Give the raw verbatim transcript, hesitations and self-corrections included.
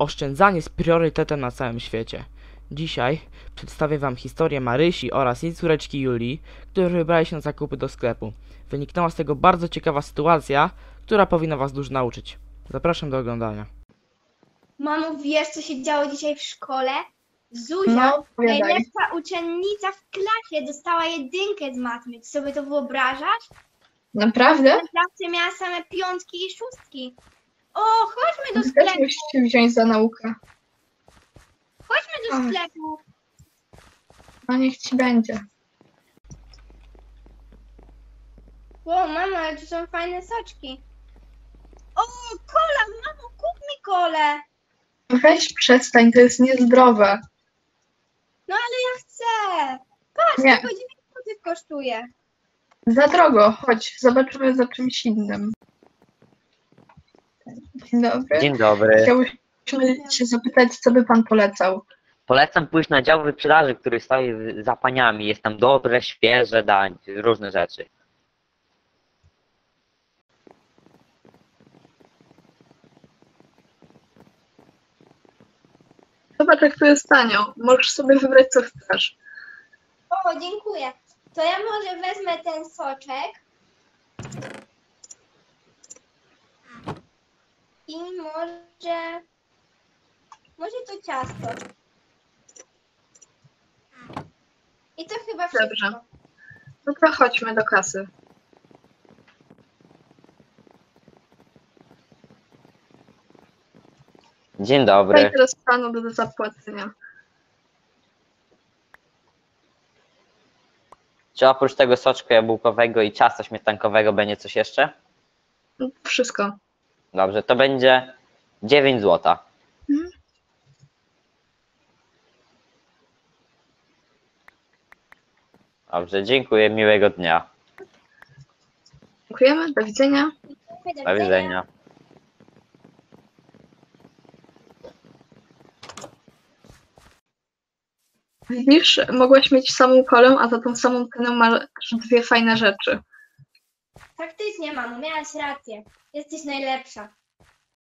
Oszczędzanie jest priorytetem na całym świecie. Dzisiaj przedstawię wam historię Marysi oraz jej córeczki Julii, które wybrały się na zakupy do sklepu. Wyniknęła z tego bardzo ciekawa sytuacja, która powinna was dużo nauczyć. Zapraszam do oglądania. Mamo, wiesz, co się działo dzisiaj w szkole? Zuzia, No, opowiadaj. najlepsza uczennica w klasie, dostała jedynkę z matmy. Czy sobie to wyobrażasz? Naprawdę? W klasie miała same piątki i szóstki. O, chodźmy do Też sklepu, musisz się wziąć za naukę. chodźmy do Ach. sklepu. No niech ci będzie. O, mamo, ale tu są fajne soczki. O, kola, mamo, kup mi kolę. Weź przestań, to jest niezdrowe. No ale ja chcę. Patrz, Nie. tylko dziewięć złotych kosztuje. Za drogo, chodź, zobaczymy za czymś innym. Dzień dobry. Dzień dobry. Chciałbyśmy się zapytać, co by pan polecał? Polecam pójść na dział wyprzedaży, który stoi w- za paniami. Jest tam dobre, świeże dań, różne rzeczy. Zobacz, jak tu jest tanio. Możesz sobie wybrać, co chcesz. O, dziękuję. To ja może wezmę ten soczek. I może... Może to ciasto. I to chyba wszystko. Dobrze. No to chodźmy do kasy. Dzień Daj dobry. teraz panu do zapłacenia. Czy oprócz tego soczku jabłkowego i ciasta śmietankowego będzie coś jeszcze? No, wszystko. Dobrze, to będzie dziewięć złotych. Mhm. Dobrze, dziękuję, miłego dnia. Dziękujemy, do widzenia. Do widzenia. Widzisz, mogłaś mieć samą kolę, a za tą samą cenę masz dwie fajne rzeczy. Faktycznie, mamo, miałaś rację. Jesteś najlepsza.